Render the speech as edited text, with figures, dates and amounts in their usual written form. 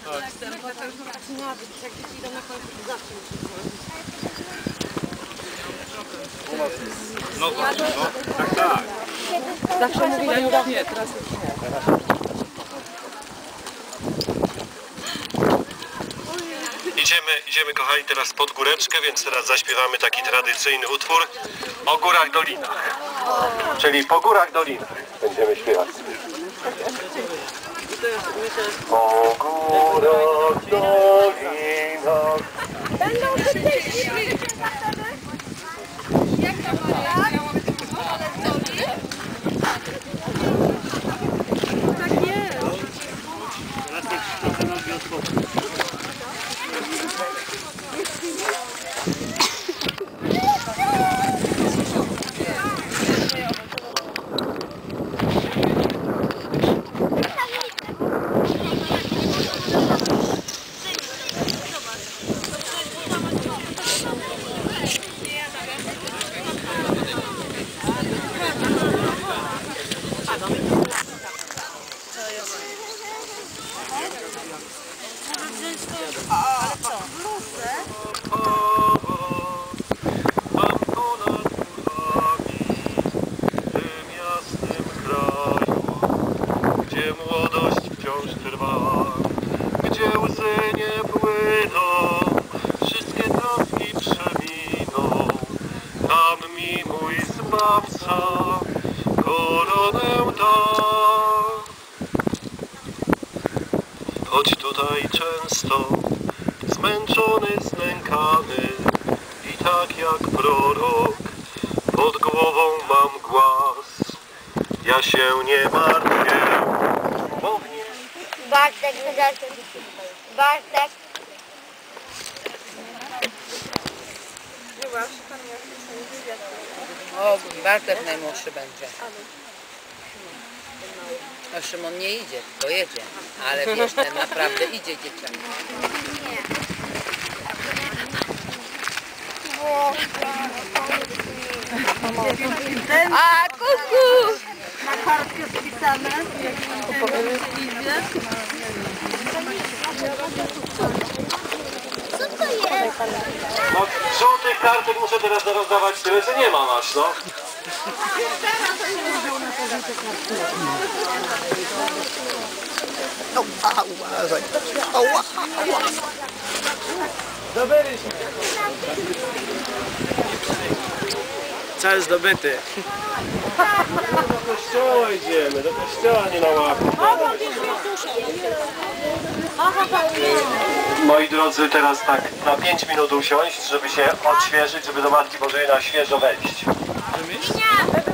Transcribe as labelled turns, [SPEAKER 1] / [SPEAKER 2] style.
[SPEAKER 1] No właśnie, no. Tak, tak.
[SPEAKER 2] Zawsze mówili, już nie, teraz już nie.
[SPEAKER 3] Idziemy kochani teraz pod góreczkę, więc teraz zaśpiewamy taki tradycyjny utwór o górach dolinach. Czyli po górach dolinach będziemy śpiewać. Po górach dolinach.
[SPEAKER 4] Będą tutaj szli. Jak to Maria? Tak jest.
[SPEAKER 3] Gdzie młodość wciąż trwa, gdzie łzy nie płyną, wszystkie troski przeminą. Tam mi mój Zbawca koronę da. Choć tutaj często zmęczony, znękany i tak jak prorok pod głową mam głaz. Ja się nie martwię, bo
[SPEAKER 4] Bartek, Bartek.
[SPEAKER 2] O, Bartek najmłodszy będzie. No Szymon nie idzie, tylko jedzie. Ale wiesz, ten naprawdę idzie dzieciak. A, kuku!
[SPEAKER 4] Na kartkę spisane. Co to jest?
[SPEAKER 3] no, żółtych kartek muszę teraz rozdawać tyle, że nie ma masz, no.
[SPEAKER 5] Uważaj. Ała.
[SPEAKER 1] Zdobyliśmy. Cel zdobyty. Do kościoła idziemy, do kościoła, nie na łapę.
[SPEAKER 3] Moi drodzy, teraz tak na 5 minut usiąść, żeby się odświeżyć, żeby do Matki Bożej na świeżo wejść.
[SPEAKER 4] Nie.